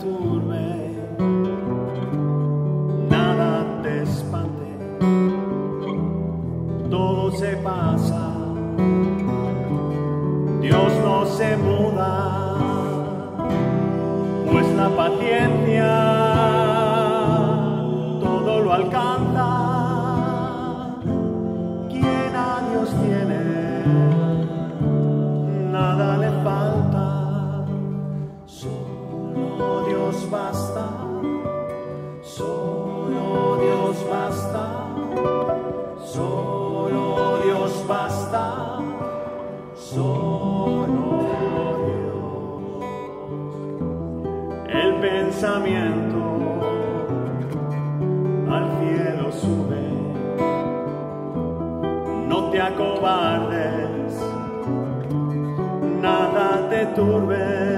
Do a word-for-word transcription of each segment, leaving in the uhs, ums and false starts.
turbe, nada te espante, todo se pasa, Dios no se muda, pues la paciencia todo lo alcanza. Quien a Dios tiene, nada le falta. Solo Dios basta, solo Dios basta, solo Dios basta, solo Dios. El pensamiento al cielo sube, no te acobardes, nada te turbe.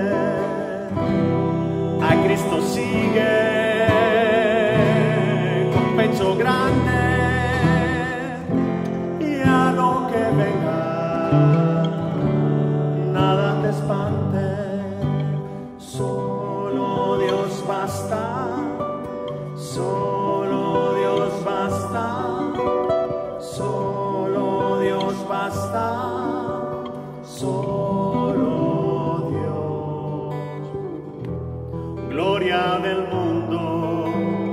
A Cristo sigue con pecho grande y a lo que venga nada te espante. Solo Dios basta, solo Dios basta, solo Dios basta, solo Dios. Gloria del mundo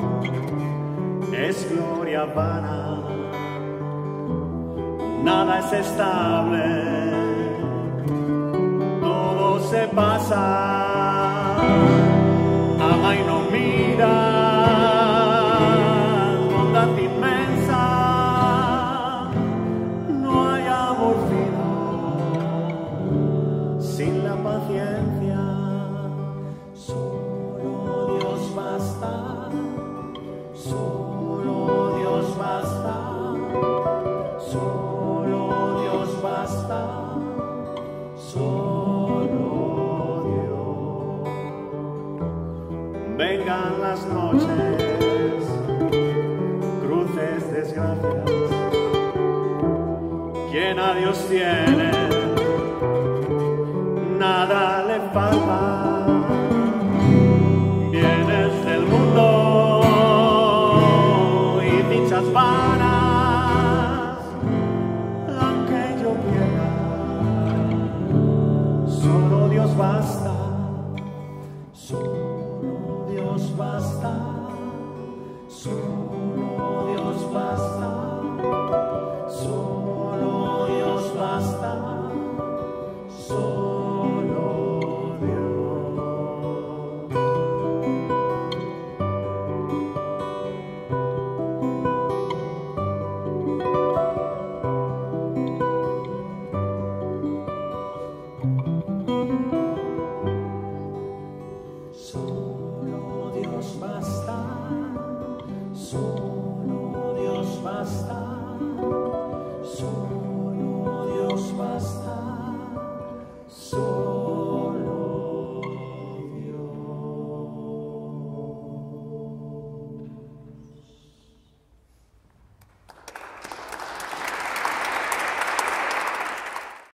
es gloria vana, nada es estable, todo se pasa. Ama y no mira, bondad inmensa, no hay amor fino sin la paciencia. Solo Dios basta, solo Dios basta, solo Dios basta, solo Dios. Vengan las noches, cruces, desgracias. Quien a Dios tiene, nada le falta. Bienes del mundo y dichas vanas, aunque yo quiera, solo Dios basta. Solo